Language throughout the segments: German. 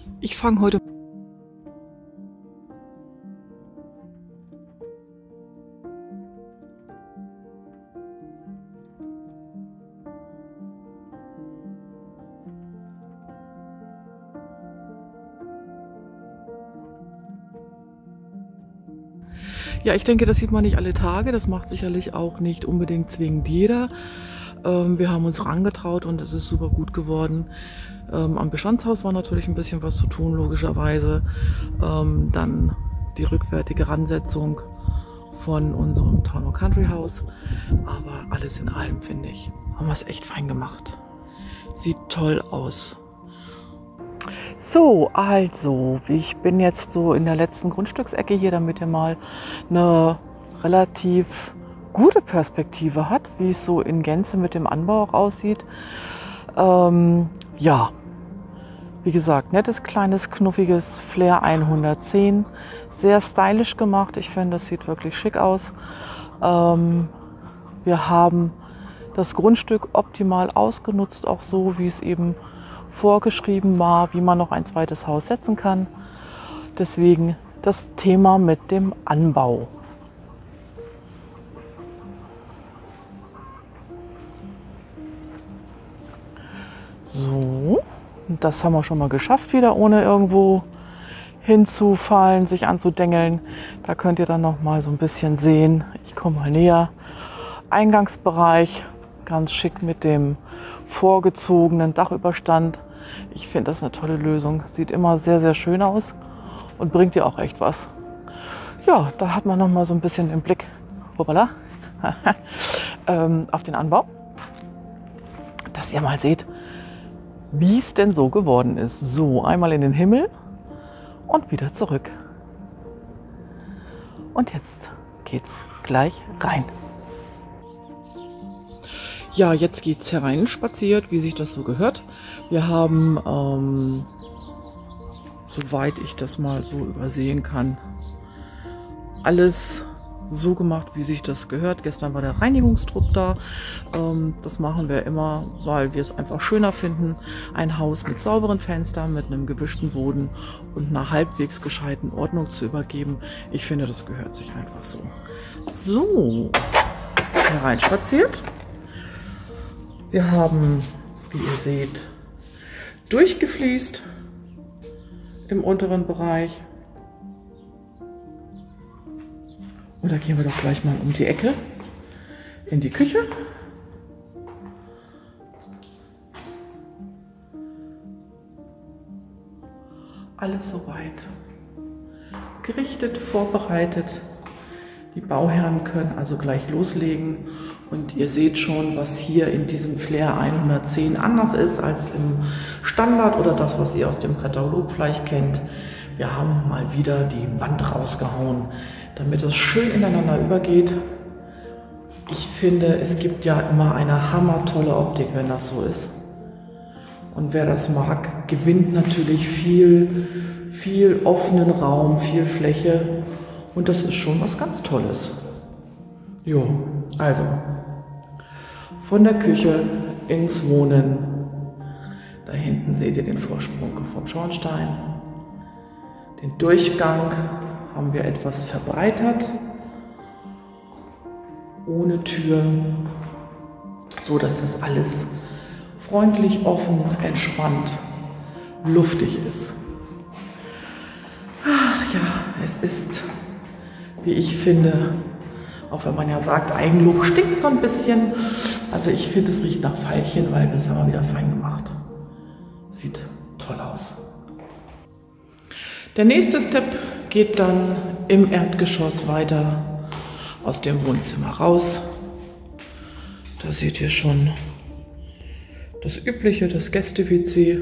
Ich fange heute. Ja, ich denke, das sieht man nicht alle Tage. Das macht sicherlich auch nicht unbedingt zwingend jeder. Wir haben uns rangetraut und es ist super gut geworden. Am Bestandshaus war natürlich ein bisschen was zu tun, logischerweise. Dann die rückwärtige Ransetzung von unserem Town & Country Haus. Aber alles in allem, finde ich, haben wir es echt fein gemacht. Sieht toll aus. So, also, ich bin jetzt so in der letzten Grundstücksecke hier, damit ihr mal eine relativ gute Perspektive hat, wie es so in Gänze mit dem Anbau auch aussieht. Ja, wie gesagt, nettes, kleines, knuffiges Flair 110. Sehr stylisch gemacht. Ich finde, das sieht wirklich schick aus. Wir haben das Grundstück optimal ausgenutzt, auch so, wie es eben vorgeschrieben war, wie man noch ein zweites Haus setzen kann. Deswegen das Thema mit dem Anbau. So, das haben wir schon mal geschafft, wieder ohne irgendwo hinzufallen, sich anzudengeln. Da könnt ihr dann noch mal so ein bisschen sehen. Ich komme mal näher. Eingangsbereich, ganz schick mit dem vorgezogenen Dachüberstand. Ich finde das eine tolle Lösung. Sieht immer sehr, sehr schön aus und bringt dir auch echt was. Ja, da hat man noch mal so ein bisschen den Blick hoppala, auf den Anbau, dass ihr mal seht, wie es denn so geworden ist. So, einmal in den Himmel und wieder zurück. Und jetzt geht's gleich rein. Ja, jetzt geht's herein spaziert, wie sich das so gehört. Wir haben, soweit ich das mal so übersehen kann, alles so gemacht, wie sich das gehört. Gestern war der Reinigungstrupp da. Das machen wir immer, weil wir es einfach schöner finden, ein Haus mit sauberen Fenstern, mit einem gewischten Boden und einer halbwegs gescheiten Ordnung zu übergeben. Ich finde, das gehört sich einfach so. So, hereinspaziert. Wir haben, wie ihr seht, durchgefliest im unteren Bereich. Und da gehen wir doch gleich mal um die Ecke in die Küche. Alles soweit gerichtet, vorbereitet. Die Bauherren können also gleich loslegen. Und ihr seht schon, was hier in diesem Flair 110 anders ist als im Standard oder das, was ihr aus dem Katalog vielleicht kennt. Wir haben mal wieder die Wand rausgehauen, damit es schön ineinander übergeht. Ich finde, es gibt ja immer eine hammertolle Optik, wenn das so ist. Und wer das mag, gewinnt natürlich viel offenen Raum, viel Fläche. Und das ist schon was ganz Tolles. Jo, also von der Küche ins Wohnen. Da hinten seht ihr den Vorsprung vom Schornstein. Den Durchgang haben wir etwas verbreitert, ohne Tür, so dass das alles freundlich, offen, entspannt, luftig ist. Ach ja, es ist, wie ich finde, auch wenn man ja sagt, Eigenlob stinkt so ein bisschen. Also ich finde, es riecht nach Veilchen, weil das haben wir wieder fein gemacht. Sieht toll aus. Der nächste Step geht dann im Erdgeschoss weiter aus dem Wohnzimmer raus. Da seht ihr schon das Übliche, das Gäste-WC.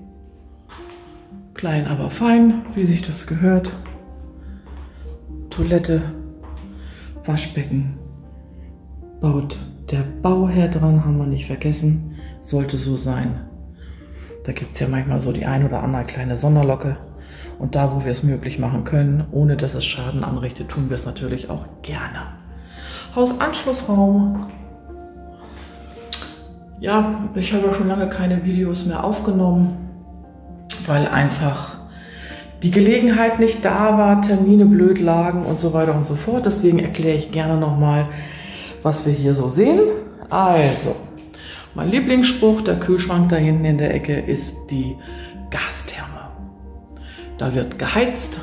Klein, aber fein, wie sich das gehört. Toilette, Waschbecken, baut der Bauherr dran, haben wir nicht vergessen, sollte so sein. Da gibt es ja manchmal so die ein oder andere kleine Sonderlocke. Und da, wo wir es möglich machen können, ohne dass es Schaden anrichtet, tun wir es natürlich auch gerne. Hausanschlussraum. Ja, ich habe ja schon lange keine Videos mehr aufgenommen. weil einfach die Gelegenheit nicht da war, Termine blöd lagen und so weiter und so fort. Deswegen erkläre ich gerne nochmal, was wir hier so sehen. Also, mein Lieblingsspruch, der Kühlschrank da hinten in der Ecke, ist die Gastherme. Da wird geheizt.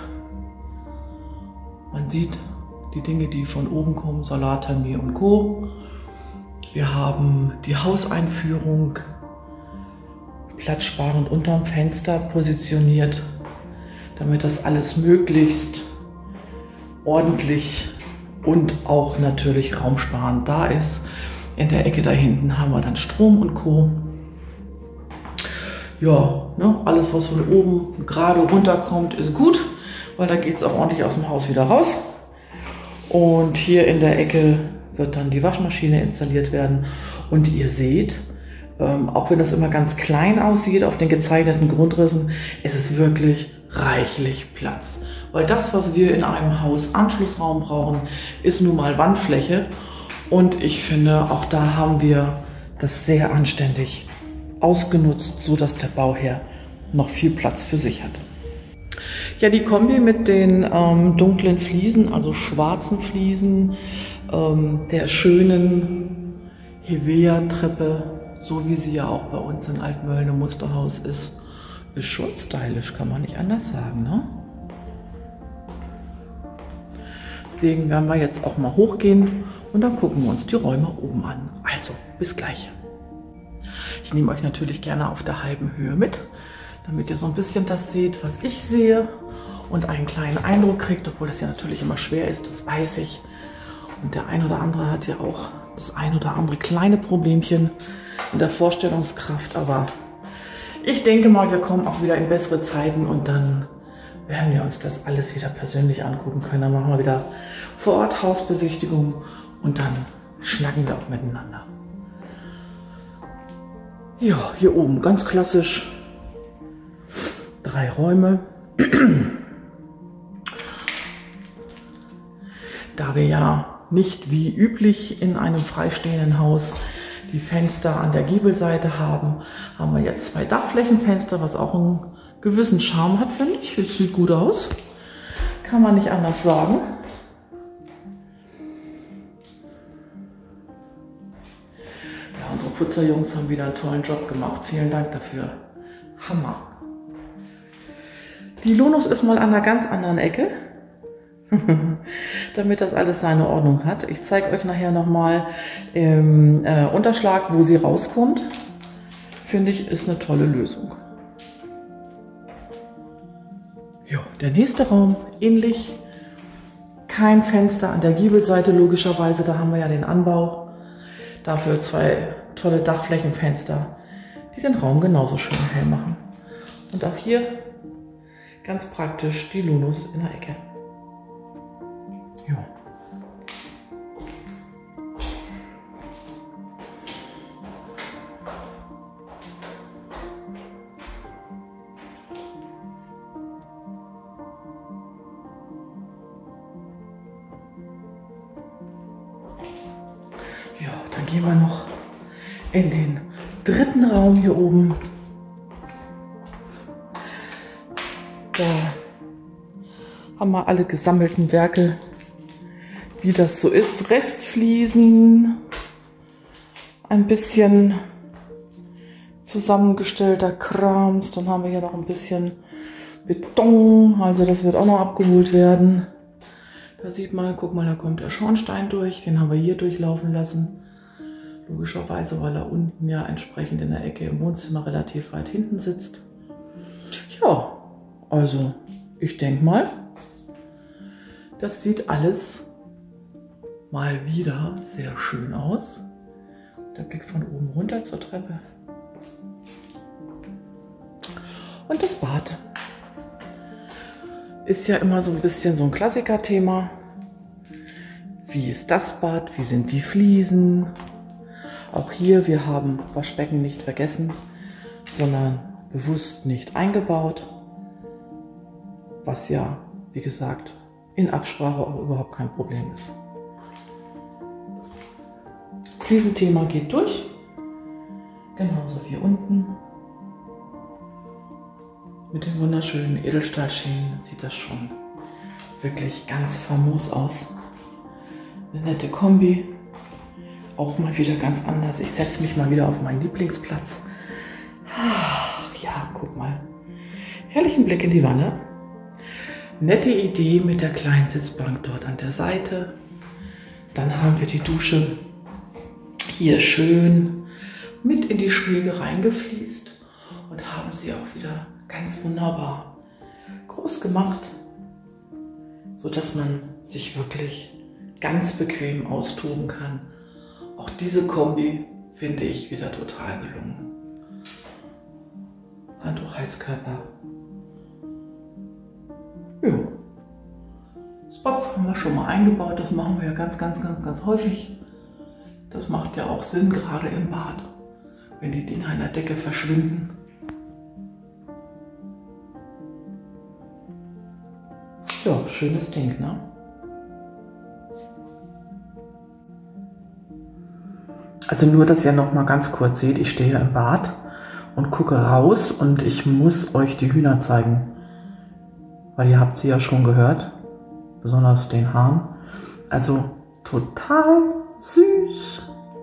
Man sieht die Dinge, die von oben kommen, Salat-Thermie und Co. Wir haben die Hauseinführung platzsparend unterm Fenster positioniert, damit das alles möglichst ordentlich und auch natürlich raumsparend da ist. In der Ecke da hinten haben wir dann Strom und Co. Ja, ne, alles was von oben gerade runterkommt ist gut, weil da geht es auch ordentlich aus dem Haus wieder raus. Und hier in der Ecke wird dann die Waschmaschine installiert werden. Und ihr seht, auch wenn das immer ganz klein aussieht auf den gezeichneten Grundrissen, ist es wirklich reichlich Platz. Weil das, was wir in einem Haus Anschlussraum brauchen, ist nun mal Wandfläche. Und ich finde, auch da haben wir das sehr anständig ausgenutzt, sodass der Bauherr noch viel Platz für sich hat. Ja, die Kombi mit den dunklen Fliesen, also schwarzen Fliesen, der schönen Hevea-Treppe, so wie sie ja auch bei uns in Altmölln im Musterhaus ist schon stylisch, kann man nicht anders sagen, ne? Deswegen werden wir jetzt auch mal hochgehen und dann gucken wir uns die Räume oben an. Also, bis gleich. Ich nehme euch natürlich gerne auf der halben Höhe mit, damit ihr so ein bisschen das seht, was ich sehe und einen kleinen Eindruck kriegt, obwohl das ja natürlich immer schwer ist, das weiß ich. Und der ein oder andere hat ja auch das ein oder andere kleine Problemchen in der Vorstellungskraft, aber ich denke mal, wir kommen auch wieder in bessere Zeiten und dann werden wir uns das alles wieder persönlich angucken können. Dann machen wir wieder vor Ort Hausbesichtigung und dann schnacken wir auch miteinander. Ja, hier oben ganz klassisch 3 Räume. Da wir ja nicht wie üblich in einem freistehenden Haus die Fenster an der Giebelseite haben, haben wir jetzt 2 Dachflächenfenster, was auch einen gewissen Charme hat, finde ich. Es sieht gut aus, kann man nicht anders sagen. Ja, unsere Putzerjungs haben wieder einen tollen Job gemacht. Vielen Dank dafür. Hammer. Die Lonus ist mal an einer ganz anderen Ecke, damit das alles seine Ordnung hat. Ich zeige euch nachher nochmal im Unterschlag, wo sie rauskommt. Finde ich, ist eine tolle Lösung. Ja, der nächste Raum, ähnlich. Kein Fenster an der Giebelseite, logischerweise, da haben wir ja den Anbau. Dafür 2 tolle Dachflächenfenster, die den Raum genauso schön hell machen. Und auch hier ganz praktisch die Lonus in der Ecke. Ja. Ja, dann gehen wir noch in den 3. Raum hier oben. Da haben wir alle gesammelten Werke, wie das so ist. Restfliesen, ein bisschen zusammengestellter Krams. Dann haben wir hier noch ein bisschen Beton, also das wird auch noch abgeholt werden. Da sieht man, guck mal, da kommt der Schornstein durch, den haben wir hier durchlaufen lassen. Logischerweise, weil er unten ja entsprechend in der Ecke im Wohnzimmer relativ weit hinten sitzt. Ja, also ich denke mal, das sieht alles mal wieder sehr schön aus. Der Blick von oben runter zur Treppe. Und das Bad ist ja immer so ein bisschen so ein Klassiker-Thema. Wie ist das Bad? Wie sind die Fliesen? Auch hier, wir haben Waschbecken nicht vergessen, sondern bewusst nicht eingebaut. Was ja, wie gesagt, in Absprache auch überhaupt kein Problem ist. Fliesenthema geht durch. Genauso wie unten. Mit den wunderschönen Edelstahlschienen sieht das schon wirklich ganz famos aus. Eine nette Kombi. Auch mal wieder ganz anders. Ich setze mich mal wieder auf meinen Lieblingsplatz. Ach, ja, guck mal. Herrlichen Blick in die Wanne. Nette Idee mit der kleinen Sitzbank dort an der Seite. Dann haben wir die Dusche hier schön mit in die Schräge reingefließt und haben sie auch wieder ganz wunderbar groß gemacht, sodass man sich wirklich ganz bequem austoben kann. Auch diese Kombi finde ich wieder total gelungen. Handtuch, Heizkörper. Ja. Spots haben wir schon mal eingebaut, das machen wir ja ganz häufig. Das macht ja auch Sinn, gerade im Bad, wenn die Dinger in der Decke verschwinden. Ja, schönes Ding, ne? Also nur, dass ihr noch mal ganz kurz seht, ich stehe im Bad und gucke raus und ich muss euch die Hühner zeigen. Weil ihr habt sie ja schon gehört, besonders den Hahn. Also total süß.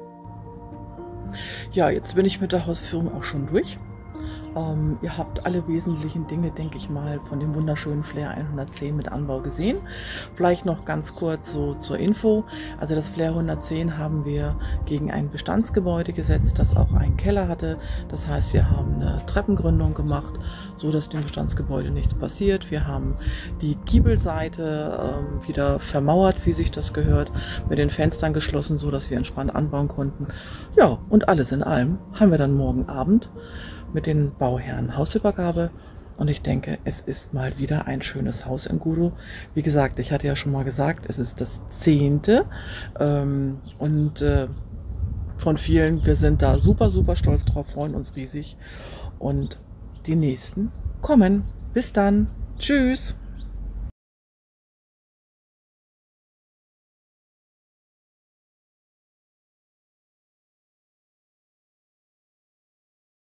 Ja, jetzt bin ich mit der Hausführung auch schon durch. Ihr habt alle wesentlichen Dinge, denke ich mal, von dem wunderschönen Flair 110 mit Anbau gesehen. Vielleicht noch ganz kurz so zur Info. Also das Flair 110 haben wir gegen ein Bestandsgebäude gesetzt, das auch einen Keller hatte. Das heißt, wir haben eine Treppengründung gemacht, so dass dem Bestandsgebäude nichts passiert. Wir haben die Giebelseite wieder vermauert, wie sich das gehört, mit den Fenstern geschlossen, so dass wir entspannt anbauen konnten. Ja, und alles in allem haben wir dann morgen Abend mit den Bauherren Hausübergabe und ich denke, es ist mal wieder ein schönes Haus in Gudow. Wie gesagt, ich hatte ja schon mal gesagt, es ist das 10. Von vielen, wir sind da super stolz drauf, freuen uns riesig und die nächsten kommen. Bis dann. Tschüss.